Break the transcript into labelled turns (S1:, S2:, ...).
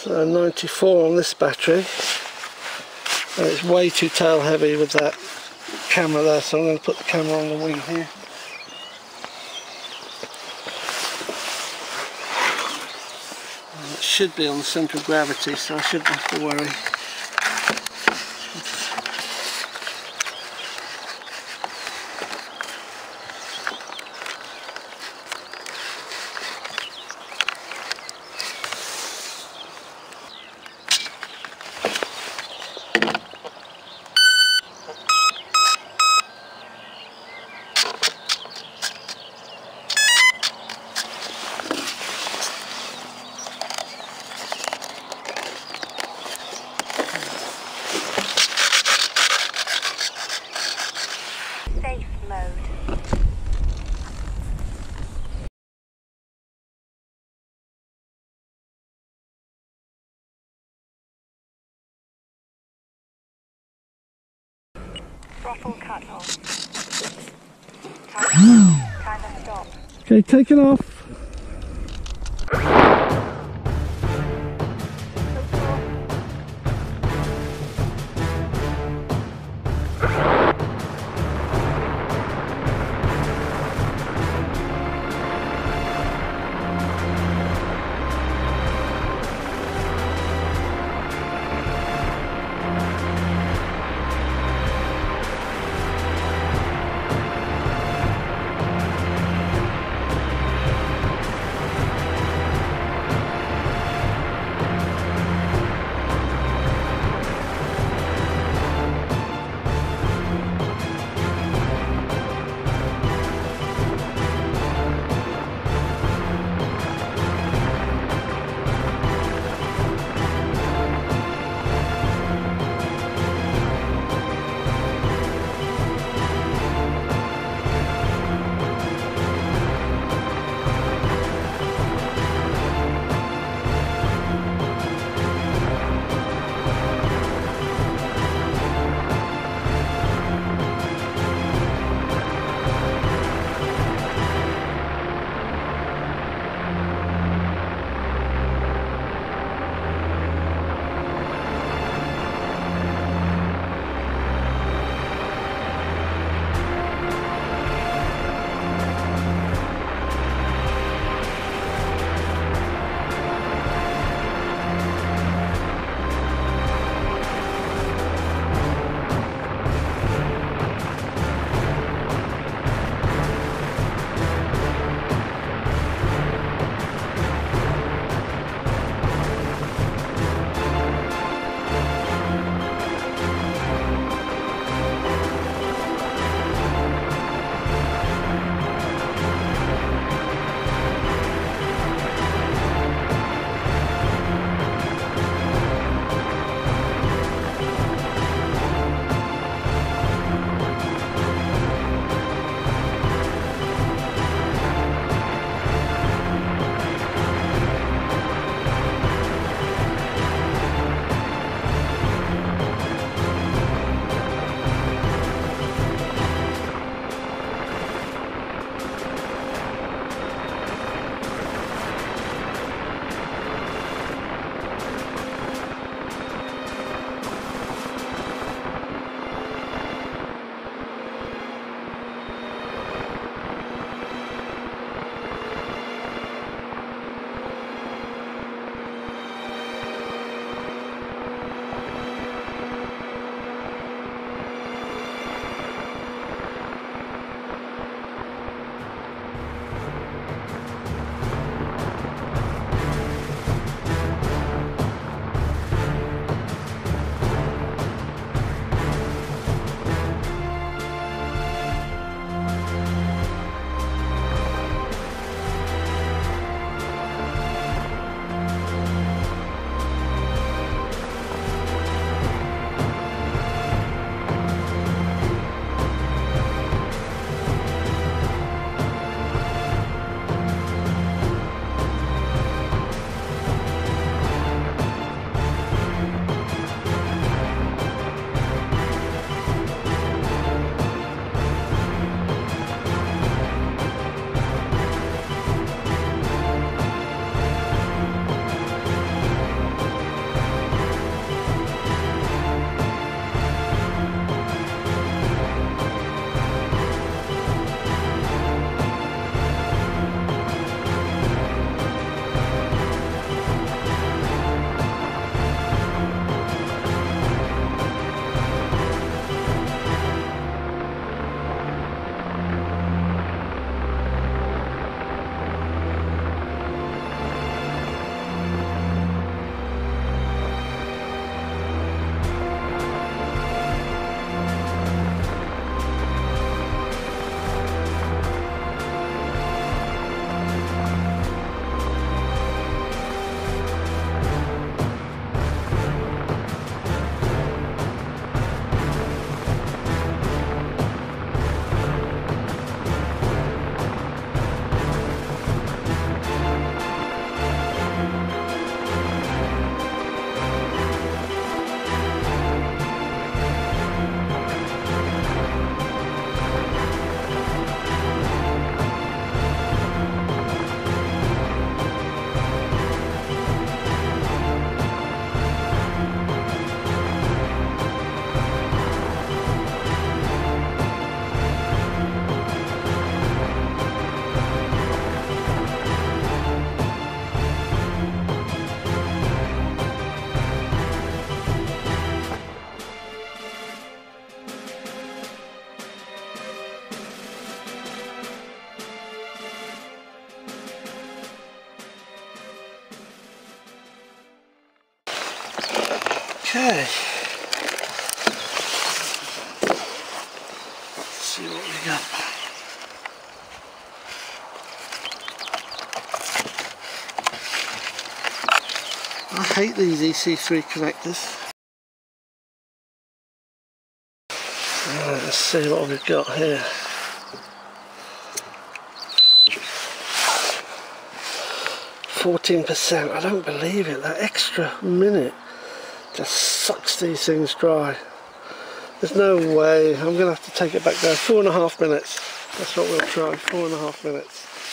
S1: So 94 on this battery. And it's way too tail heavy with that camera there, so I'm going to put the camera on the wing here. And it should be on the centre of gravity, so I shouldn't have to worry.
S2: Throttle cut off. Timer stop.
S1: Okay, take it off. Okay. Let's see what we got. I hate these EC3 connectors. Right, let's see what we've got here. %. I don't believe it. That extra minute just sucks these things dry. There's no way. I'm going to have to take it back down. 4.5 minutes. That's what we'll try. 4.5 minutes.